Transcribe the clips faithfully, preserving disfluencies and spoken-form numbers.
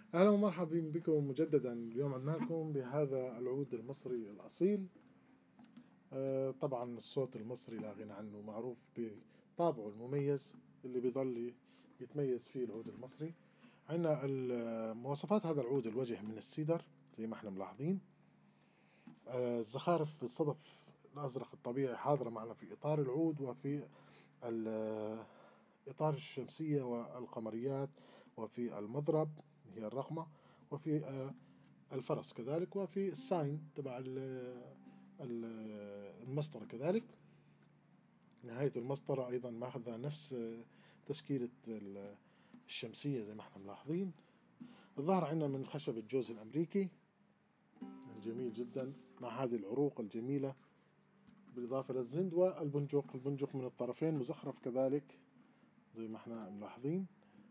أهلا ومرحبا بكم مجددا. اليوم عدنا لكم بهذا العود المصري الأصيل. آه، طبعا الصوت المصري لا غنى عنه، معروف بطابعه المميز اللي بيظل يتميز فيه العود المصري. عندنا مواصفات هذا العود: الوجه من السيدر زي ما احنا ملاحظين، آه، الزخارف في الصدف الأزرق الطبيعي حاضرة معنا في إطار العود وفي إطار الشمسية والقمريات، وفي المضرب هي الرقمة، وفي آه الفرس كذلك، وفي الساين تبع المسطرة كذلك. نهاية المسطرة أيضا ماخذة نفس تشكيلة الشمسية زي ما احنا ملاحظين. الظهر عندنا من خشب الجوز الأمريكي الجميل جدا مع هذه العروق الجميلة، بالإضافة للزند والبنجق. البنجق من الطرفين مزخرف كذلك زي ما احنا ملاحظين.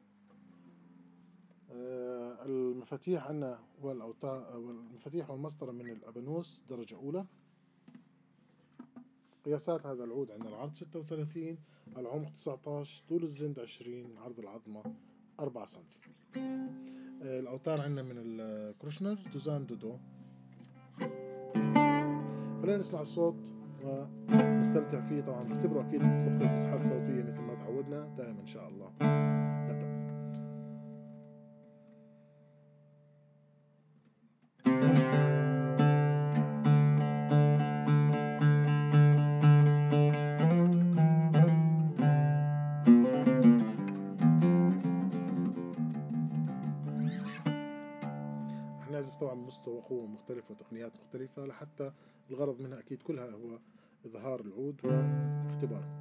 المفاتيح عندنا والمفاتيح والمسطرة من الأبانوس درجة أولى. قياسات هذا العود عندنا: العرض ستة وثلاثين، العمق تسعة عشر، طول الزند عشرين، عرض العظمة أربعة سنتي. الأوتار عندنا من الكروشنر دوزان دودو. خلينا نسمع الصوت ونستمتع فيه. طبعا نختبره أكيد مختلف المساحات الصوتية مثل ما تعودنا دائما إن شاء الله. نبدأ. نعزف طبعا بمستوى قوة مختلف وتقنيات مختلفة، لحتى الغرض منها أكيد كلها هو إظهار العود واختباره.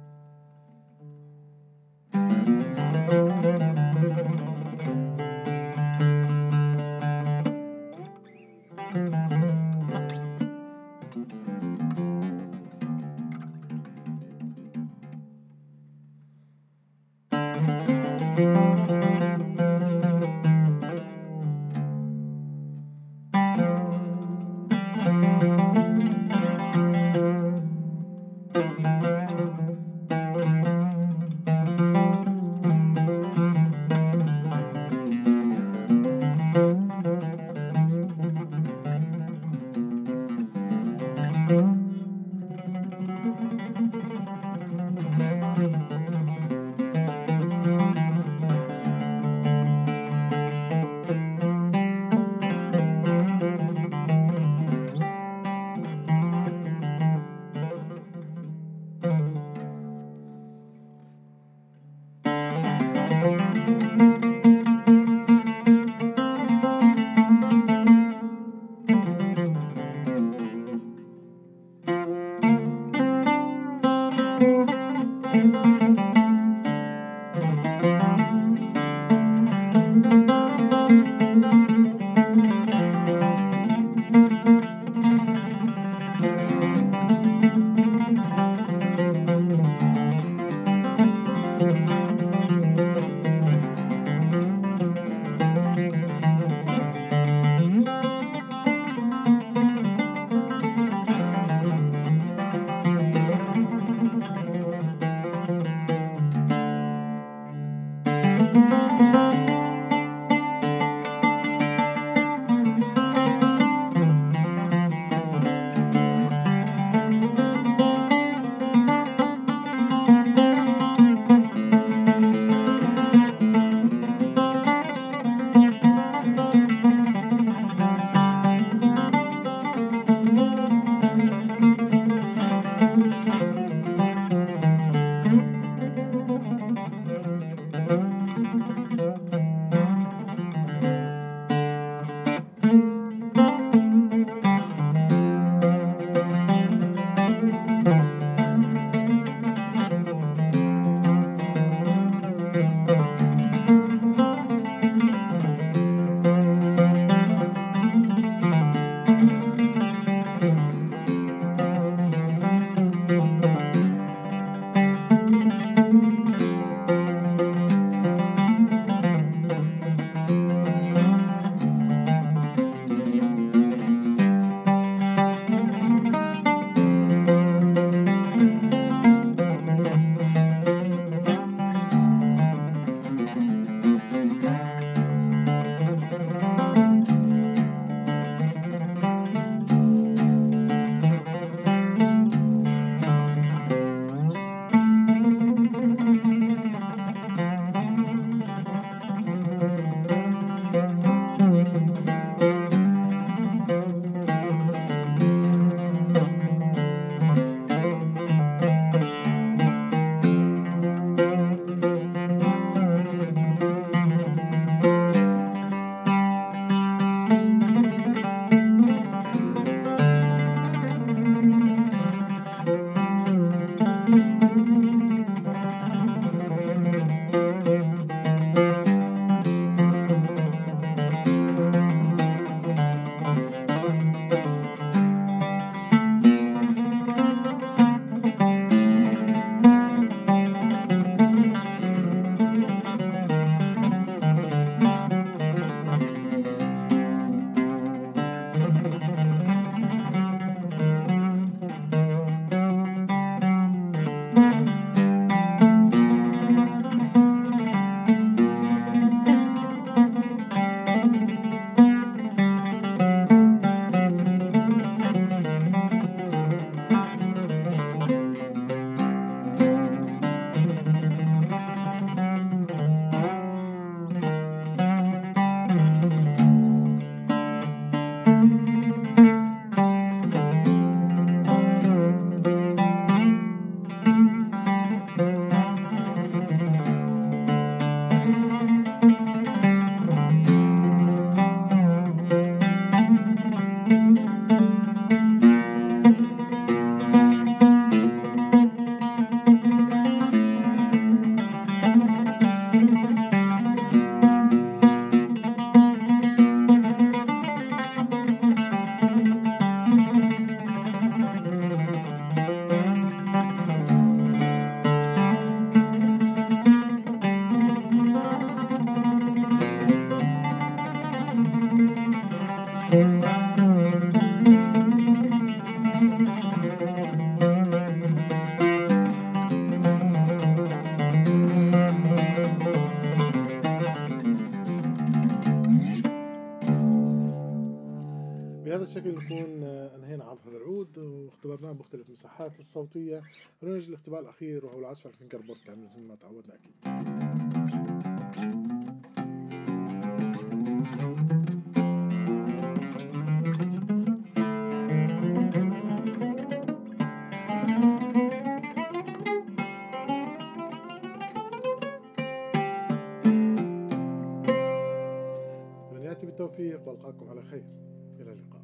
هالشكل نكون أنهينا عرض هذا العود واختبرناه بمختلف المساحات الصوتية. ونجي الاختبار الأخير وهو العزف على الفينجربورد كامل مثل ما تعودنا أكيد. بالتوفيق والقاكم على خير. إلى اللقاء.